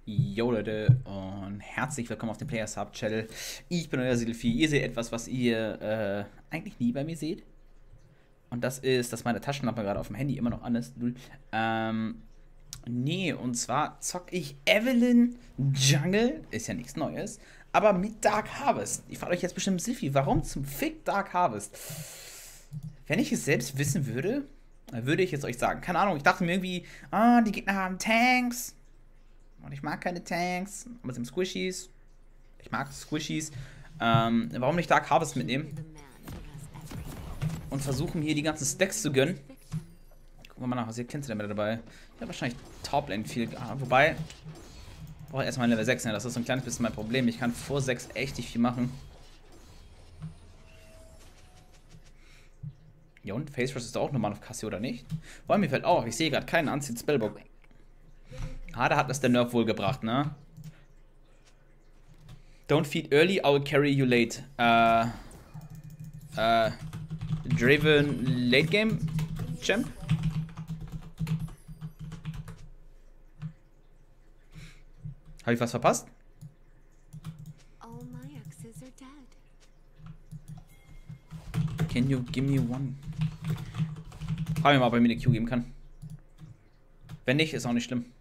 Jo Leute und herzlich willkommen auf dem Players Hub Channel. Ich bin euer Silphi. Ihr seht etwas, was ihr eigentlich nie bei mir seht. Und das ist, dass meine Taschenlampe gerade auf dem Handy immer noch an ist. Nee, und zwar zock ich Evelyn Jungle. Ist ja nichts Neues. Aber mit Dark Harvest. Ich frage euch jetzt bestimmt, Silphi, warum zum Fick Dark Harvest? Wenn ich es selbst wissen würde, würde ich es euch sagen. Keine Ahnung, ich dachte mir irgendwie, die Gegner haben Tanks. Und ich mag keine Tanks, aber es sind Squishies. Ich mag Squishies. Warum nicht Dark Harvest mitnehmen? Und versuchen hier die ganzen Stacks zu gönnen. Gucken wir mal nach, was ihr kennt ihr damit dabei. Ich habe wahrscheinlich Toplane viel. Wobei, brauche ich erstmal Level 6. Ne? Das ist so ein kleines bisschen mein Problem. Ich kann vor 6 echt nicht viel machen. Ja und? Face Rush ist auch normal auf Cassie oder nicht? Weil mir fällt auch, ich sehe gerade keinen Unseen Spellbook. Da hat das der Nerf wohl gebracht, ne? Don't feed early, I'll carry you late. Draven Late Game Champ? Habe ich was verpasst? Can you give me one? Frag mich mal, ob er mir eine Q geben kann. Wenn nicht, ist auch nicht schlimm.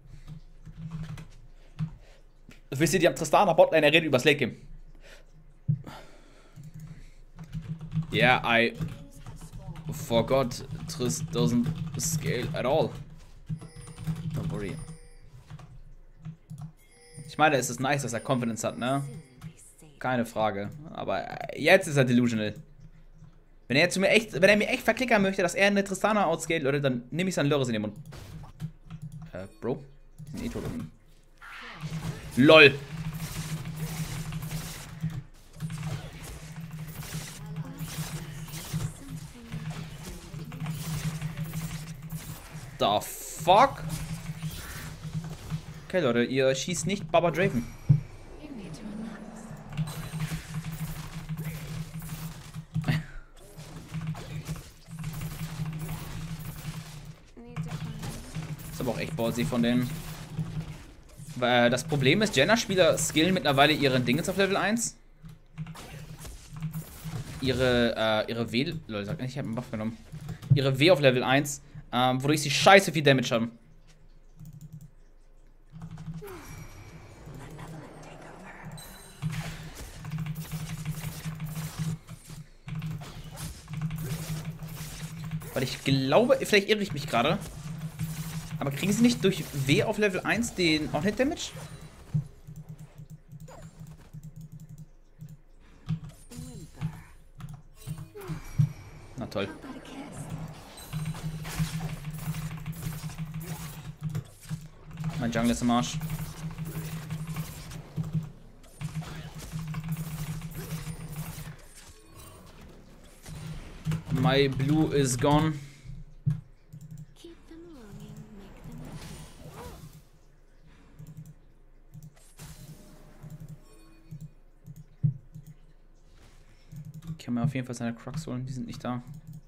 Wisst ihr, die haben Tristana Botlane, er redet übers Late Game. Yeah, I forgot Trist doesn't scale at all. Don't worry. Ich meine, es ist nice, dass er Confidence hat, ne? Keine Frage. Aber jetzt ist er delusional. Wenn er mir echt verklickern möchte, dass er eine Tristana outscaled, Leute, dann nehme ich seinen Lörres in den Mund. Bro? Die sind eh tot unten. LOL! The fuck? Okay, Leute, ihr schießt nicht Baba Draven. Ist aber auch echt ballsy von denen. Das Problem ist, Janna-Spieler skillen mittlerweile ihre Dingens auf Level 1. Ihre W... Leute, sag nicht, ich habe einen Buff genommen. Ihre W auf Level 1, wodurch sie scheiße viel Damage haben. Weil ich glaube, vielleicht irre ich mich gerade. Aber kriegen sie nicht durch W auf Level 1 den On-Hit-Damage? Na toll. Mein Jungle ist im Arsch. My blue is gone. Ich kann mir auf jeden Fall seine Crocs holen, die sind nicht da.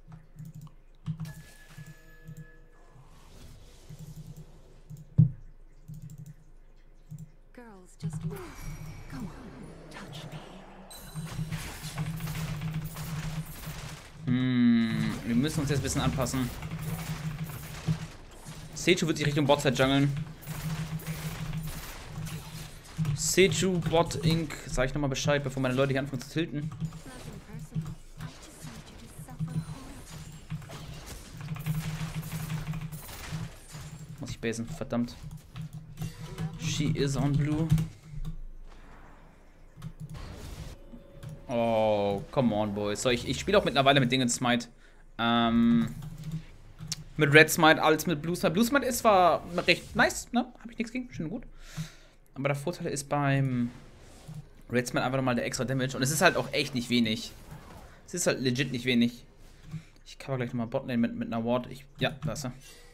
Wir müssen uns jetzt ein bisschen anpassen. Seju wird sich Richtung Botside jungeln. Seju Bot Inc. Sag ich nochmal Bescheid, bevor meine Leute hier anfangen zu tilten. Muss ich basen, verdammt. She is on blue. Oh, come on, boys. So, ich spiele auch mittlerweile mit Dingen Smite. Mit Red Smite als mit Blue Smite. Blue Smite ist zwar recht nice, ne? Hab ich nichts gegen, schön und gut. Aber der Vorteil ist beim Red Smite einfach nochmal der extra Damage. Und es ist halt auch echt nicht wenig. Es ist halt legit nicht wenig. Ich cover gleich nochmal Botlane mit einer Ward. Ja, da ist er.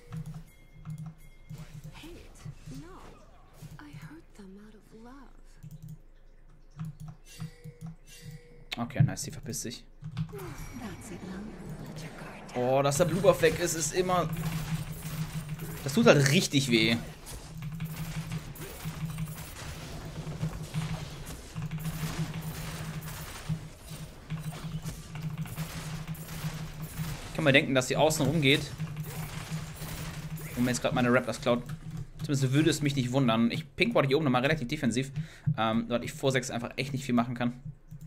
Okay, nice, sie verpisst sich. Oh, dass der Blue Buff weg ist, ist immer... Das tut halt richtig weh. kann mal denken, dass sie außen rumgeht. Und mir jetzt gerade meine Raptors klaut. Zumindest würde es mich nicht wundern. Ich pinkwarte hier oben nochmal relativ defensiv. Weil ich vor 6 einfach echt nicht viel machen kann.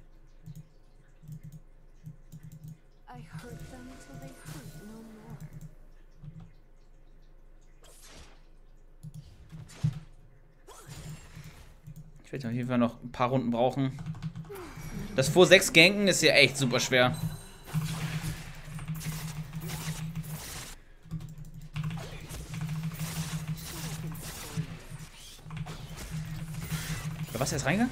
Ich werde auf jeden Fall noch ein paar Runden brauchen. Das vor 6 ganken ist ja echt super schwer. Was, er ist reingegangen?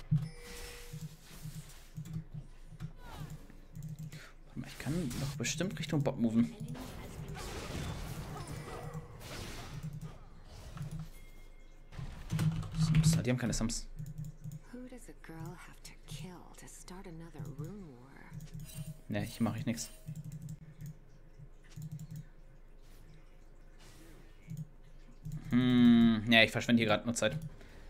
Warte mal, ich kann doch bestimmt Richtung Bot moven. Sums, die haben keine Sums. Ne, hier mache ich nichts. Ja, ich verschwende hier gerade nur Zeit.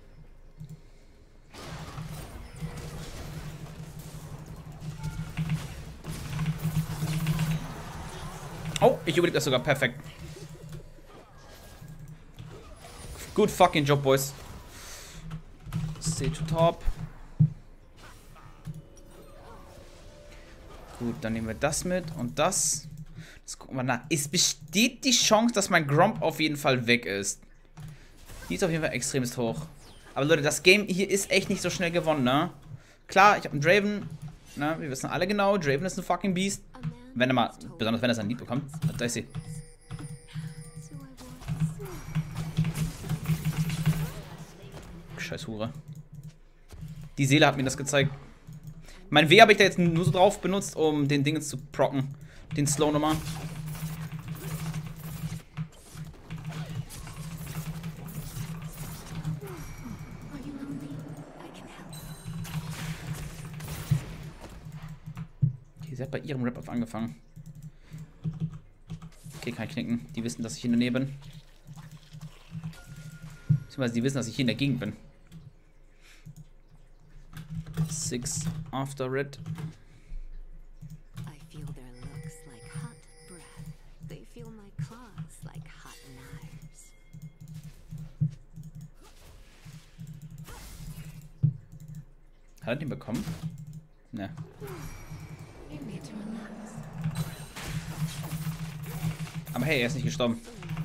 Oh, ich überlebe das sogar perfekt. Good fucking job, boys. Stay to top. Gut, dann nehmen wir das mit und das. Das gucken wir nach. Es besteht die Chance, dass mein Gromp auf jeden Fall weg ist. Die ist auf jeden Fall extremst hoch. Aber Leute, das Game hier ist echt nicht so schnell gewonnen, ne? Klar, ich habe einen Draven. Ne? Wir wissen alle genau, Draven ist ein fucking Beast. Wenn er mal, besonders wenn er sein Lied bekommt. Da ist sie. Scheiß Hure. Die Seele hat mir das gezeigt. Mein W habe ich da jetzt nur so drauf benutzt, um den Dingens zu procken. Den Slow nochmal. Okay, sie hat bei ihrem Rap-Up angefangen. Okay, kann ich knicken. Die wissen, dass ich in der Nähe bin. Beziehungsweise die wissen, dass ich hier in der Gegend bin. 6 after red. Hat er den bekommen? Ne. Aber hey, er ist nicht gestorben.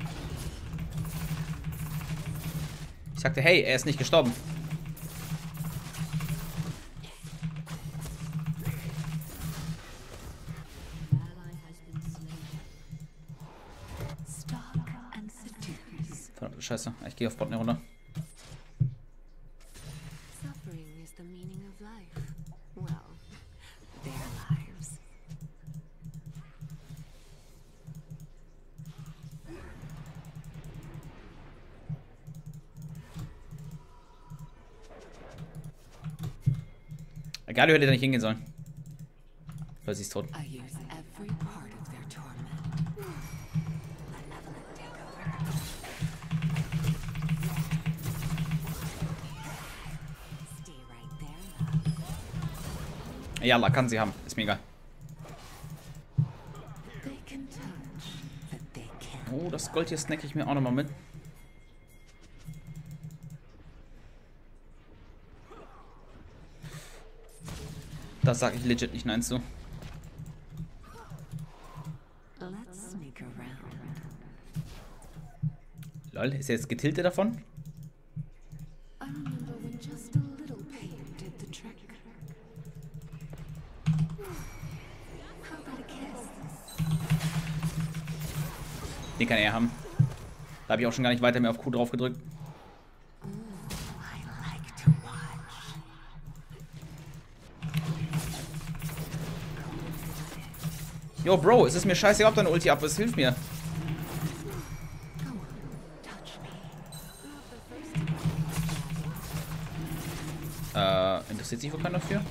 Ich sagte, hey, er ist nicht gestorben. Verdammte Scheiße, ich gehe auf Bot eine Runde. Galio hätte da nicht hingehen sollen. Weil sie ist tot. Ja, kann sie haben. Ist mir egal. Oh, das Gold hier snacke ich mir auch nochmal mit. Da sage ich legit nicht nein zu. Lol, ist er jetzt getiltet davon? Den kann er haben. Da habe ich auch schon gar nicht weiter mehr auf Q drauf gedrückt. Yo, Bro, es ist mir scheißegal, ob deine Ulti ab ist. Hilf mir. Interessiert sich wohl keiner dafür?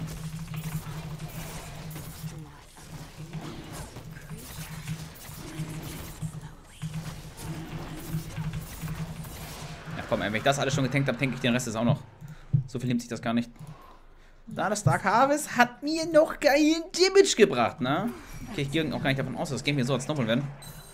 Ja, komm, ey, wenn ich das alles schon getankt habe, tank ich den Rest jetzt auch noch. So viel nimmt sich das gar nicht. Da das Dark Harvest hat mir noch keinen Damage gebracht, ne? Okay, ich gehe auch gar nicht davon aus, dass das Game hier so als Snowball werden.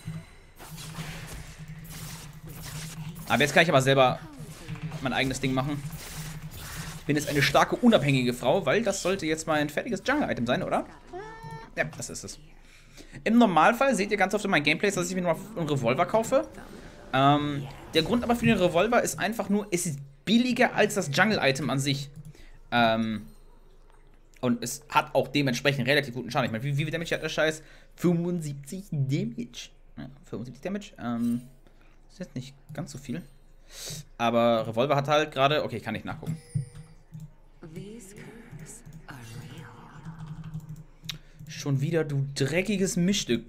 Aber jetzt kann ich aber selber mein eigenes Ding machen. Ich bin jetzt eine starke, unabhängige Frau, weil das sollte jetzt mal ein fertiges Jungle-Item sein, oder? Ja, das ist es. Im Normalfall seht ihr ganz oft in meinen Gameplays, dass ich mir noch einen Revolver kaufe. Der Grund aber für den Revolver ist einfach nur, es ist billiger als das Jungle-Item an sich. Und es hat auch dementsprechend relativ guten Schaden. Ich meine, wie viel Damage hat der Scheiß? 75 Damage. Ja, 75 Damage. Ist jetzt nicht ganz so viel. Aber Revolver hat halt gerade... Okay, ich kann nicht nachgucken. Schon wieder, du dreckiges Mischstück.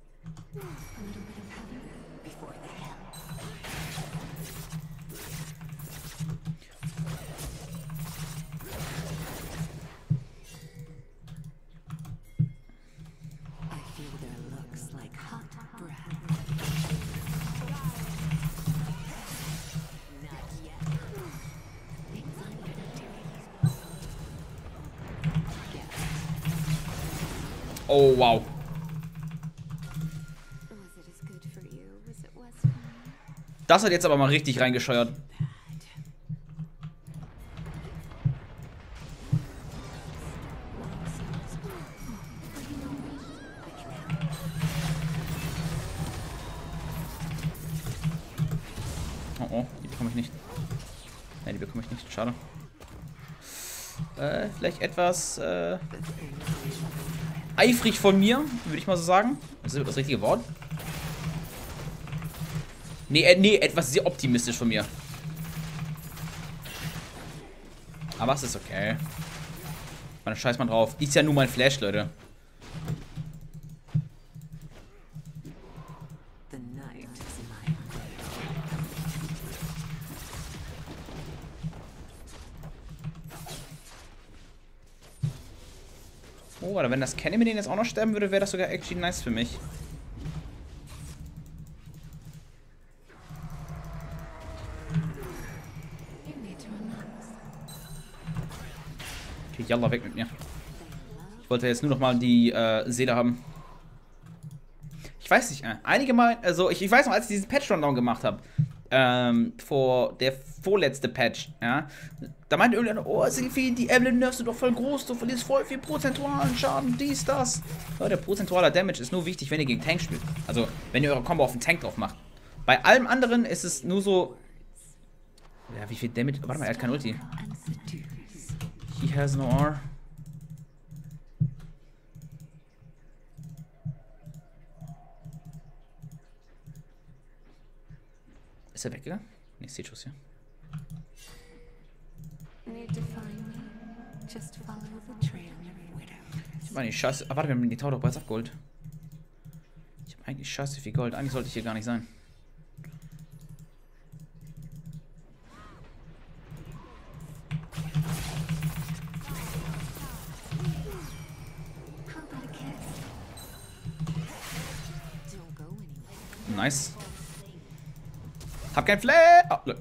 Oh, wow. Das hat jetzt aber mal richtig reingescheuert. Oh, oh, die bekomme ich nicht. Nein, die bekomme ich nicht. Schade. Vielleicht etwas, eifrig von mir, würde ich mal so sagen. Das ist das richtige Wort. Nee, etwas sehr optimistisch von mir. Aber es ist okay. Man scheiß mal drauf. Ist ja nur mein Flash, Leute. Oh, oder wenn das Kenny mit denen jetzt auch noch sterben würde, wäre das sogar actually nice für mich. Okay, Yalla, weg mit mir. Ich wollte jetzt nur noch mal die Seele haben. Ich weiß nicht, einige Mal, also ich weiß noch, als ich diesen Patch-Rundown gemacht habe, vor der vorletzte Patch, ja, da meinte irgendeiner, oh Silphi, die Evelyn nervst du doch voll groß, du verlierst voll viel prozentualen Schaden, dies, das. Ja, der prozentuale Damage ist nur wichtig, wenn ihr gegen Tank spielt. Also, wenn ihr eure Combo auf den Tank drauf macht. Bei allem anderen ist es nur so, ja, wie viel Damage, warte mal, er hat kein Ulti. He has no R. Ist er weggegangen? Ne, Sechus hier. Ich hab eigentlich scheiße. Ah, warte, wir haben die Tau doch bereits abgeholt. Ich hab eigentlich scheiße viel Gold. Eigentlich sollte ich hier gar nicht sein. Nice. Hab kein Flash. Oh, look.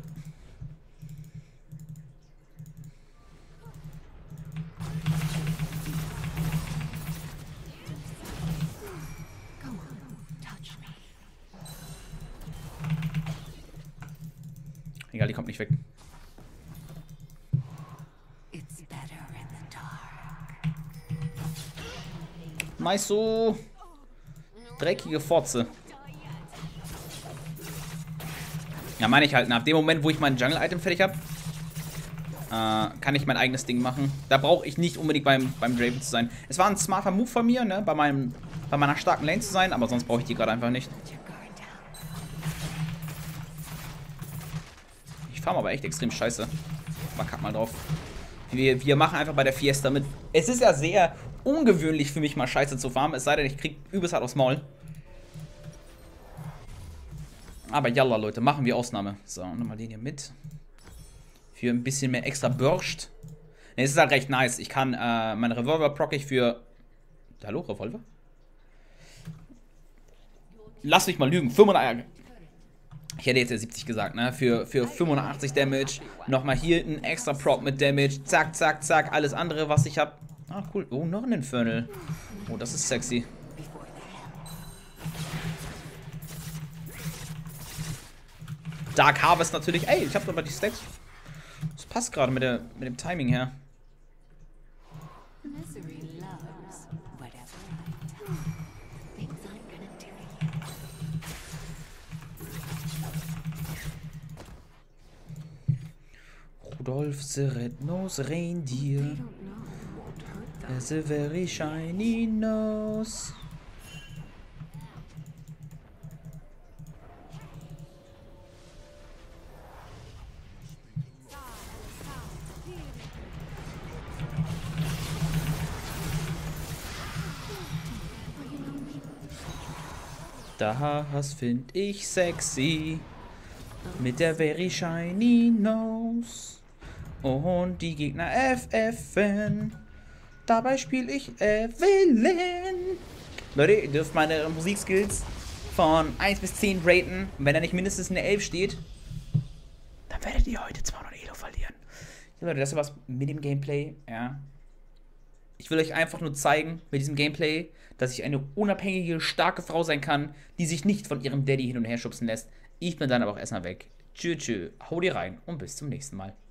Egal, die kommt nicht weg. Nice so. Dreckige Fotze. Ja, meine ich halt. Ab dem Moment, wo ich mein Jungle-Item fertig habe, kann ich mein eigenes Ding machen. Da brauche ich nicht unbedingt beim Draven zu sein. Es war ein smarter Move von mir, ne, bei meiner starken Lane zu sein, aber sonst brauche ich die gerade einfach nicht. Ich farm aber echt extrem scheiße. Aber kack mal drauf. Wir machen einfach bei der Fiesta mit. Es ist ja sehr ungewöhnlich für mich, mal scheiße zu farmen, es sei denn, ich krieg übelst hart aufs Maul. Aber jalla, Leute, machen wir Ausnahme. So, nochmal den hier mit. Für ein bisschen mehr extra Burst. Ne, es ist halt recht nice. Ich kann, meine Revolver proc ich für... Hallo, Revolver? Lass mich mal lügen. Ich hätte jetzt ja 70 gesagt, ne? Für 85 Damage. Nochmal hier ein extra Prop mit Damage. Zack, zack, zack. Alles andere, was ich habe. Ah, cool. Oh, noch ein Infernal. Oh, das ist sexy. Dark Harvest natürlich. Ey, ich habe aber die Stacks. Das passt gerade mit dem Timing her. Rudolf the Red-Nosed Reindeer has a very shiny nose. Das find ich sexy. Mit der very shiny nose. Und die Gegner FFen. Dabei spiele ich Evelyn. Leute, ihr dürft meine Musikskills von 1 bis 10 raten. Und wenn da nicht mindestens eine 11 steht, dann werdet ihr heute 200 Elo verlieren. Ja, Leute, das war's mit dem Gameplay. Ja. Ich will euch einfach nur zeigen mit diesem Gameplay, dass ich eine unabhängige, starke Frau sein kann, die sich nicht von ihrem Daddy hin und her schubsen lässt. Ich bin dann aber auch erstmal weg. Tschö, tschö, hau dir rein und bis zum nächsten Mal.